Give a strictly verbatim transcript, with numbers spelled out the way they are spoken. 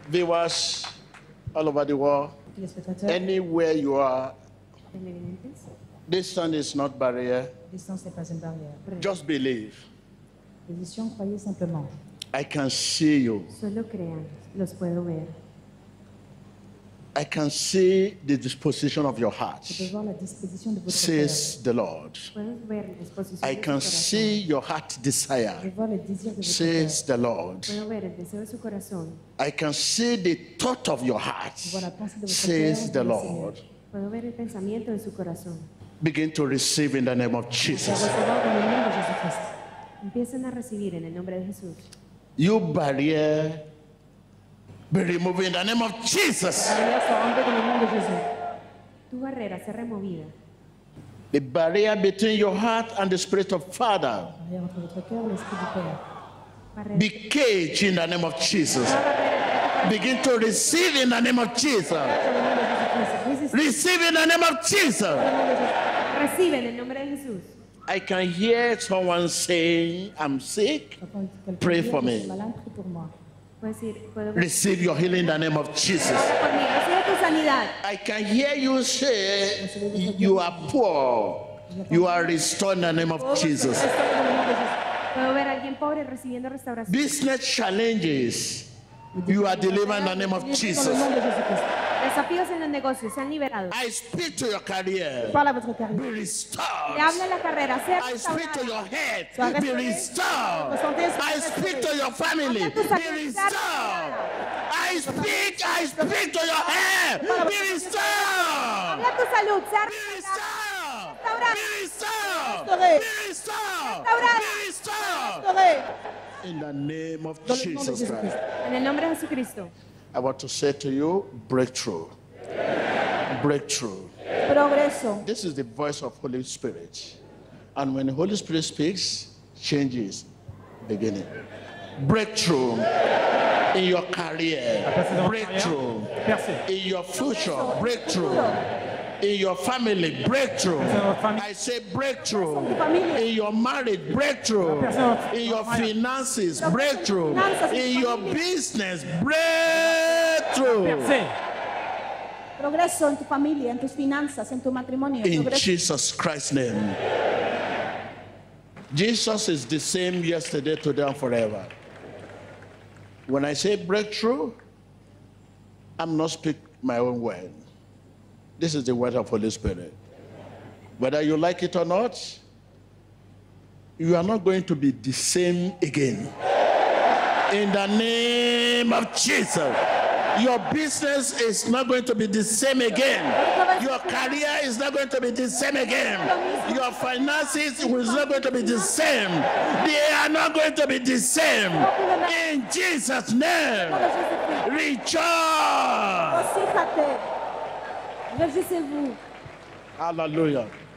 Viewers all over the world, anywhere you are, distance is not barrier. Distance n'est pas une barrière. Just believe. Position, croyez simplement. I can see you. Solo crean, los puedo ver. I can see the disposition of your heart, Je peux voir la disposition de votre says the Lord. Puedo ver la disposición I de can su corazón. see your heart desire, Je peux voir le désir de votre says cœur. the Lord. Puedo ver el deseo de su corazón. I can see the thought of your heart, Je vois la pensée de votre says cœur, the dit le Lord. Seigneur. Puedo ver el pensamiento de su corazón. Begin to receive in the name of De Jesus. recevoir en el nombre de Jesucristo. Empiecen a recibir en el nombre de Jesús. You barrier, be removed in the name of Jesus. La barrera se rompe en el nombre de Jesús. Tu barrera sea removida. The barrier between your heart and the spirit of Father Barrière entre votre cœur et l'esprit du Père. Barrera. be caged in the name of Jesus. Begin to receive in the name of Jesus. Receive in the name of Jesus. Recibe en el nombre de Jesús. I can hear someone saying, I'm sick. Pray for me. Puedes decir, puedo ver Receive your healing in the name of Jesus. por mí. Recibe tu sanidad. I can hear you say, you are poor. You are restored in the name of Jesus. Puedo ver a alguien pobre recibiendo restauración. Business challenges, you are delivered in the name of Jesus. Desafíos en los negocios, sean liberados. I speak to your career. Parle à votre Be carrière. restored. Le habla en la carrera, sea I speak to restaurada. your head. Be restored. I speak to your family. Be restored. I speak, I speak to your head. Be restored. Habla tu salud, sea Be restaurada. restored. Be restored. Be restored. Be restored. In the name of Jesus Christ. En el nombre de Jesucristo. I want to say to you, breakthrough. Breakthrough. Progreso. This is the voice of Holy Spirit. And when the Holy Spirit speaks, changes beginning. Breakthrough in your career. Breakthrough in your future. Breakthrough in your family. Breakthrough. I say breakthrough in your marriage. Breakthrough in your finances. Breakthrough in your business. Breakthrough. Progreso en tu familia, en tus finanzas, en tu matrimonio. In Progreso. Jesus Christ's name. Jesus is the same yesterday, today, and forever. When I say breakthrough, I'm not speaking my own word. This is the word of Holy Spirit. Whether you like it or not, you are not going to be the same again. In the name of Jesus. Your business is not going to be the same again. Your career is not going to be the same again. Your finances is not going to be the same. They are not going to be the same. In Jesus' name, rejoice. Regocíjate. Réjouissez-vous. Hallelujah.